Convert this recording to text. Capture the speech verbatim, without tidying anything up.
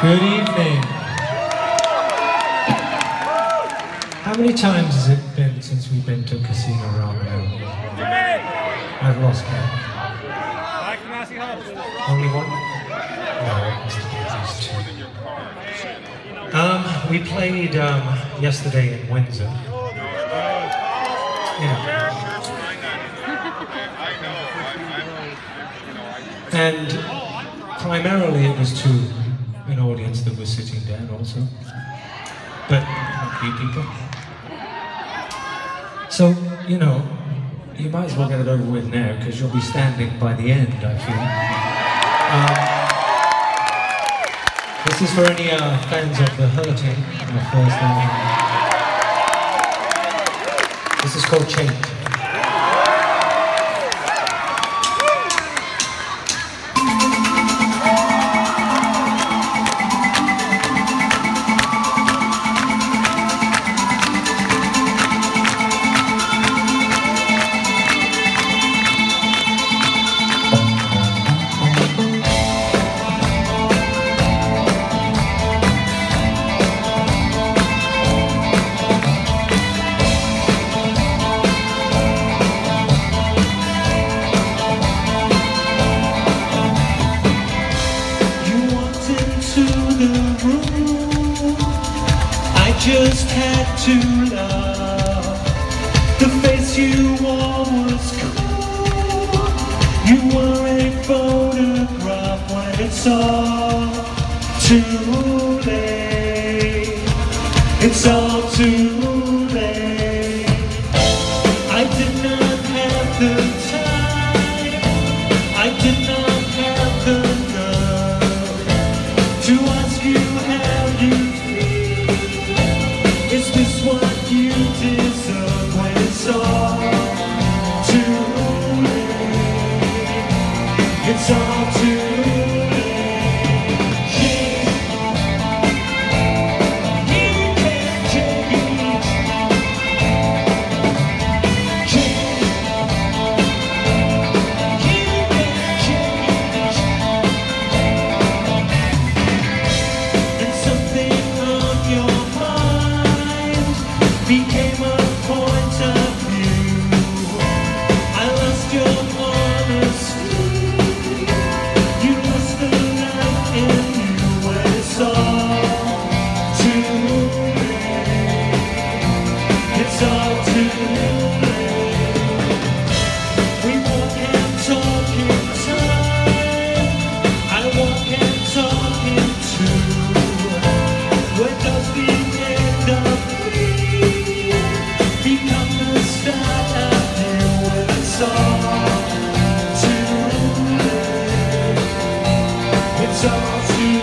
Good evening. How many times has it been since we've been to Casino Royale? I've lost count. Only one? No, it must have been at least two. Um, we played um, yesterday in Windsor. Yeah. And primarily it was to an audience that was sitting down also, but not you people. So, you know, you might as well get it over with now, because you'll be standing by the end, I feel. Um, this is for any uh, fans of The Hurting, our first album. This is called Change. Just had to love. The face you wore was cool. You were a photograph when it's all too late. It's all too late. I did not have the time. I did not have the nerve to ask you how you is this what you deserve when it's all too late? It's all too late. Change. You can't change. Change. You can't change. And something on your mind became a point of view. I lost your honesty. You lost the light in you when it's all too late. It's all too late. We walk and talk in time. I walk and talk in two. Where does the end of become the start of you when it's all too late? It's all too late.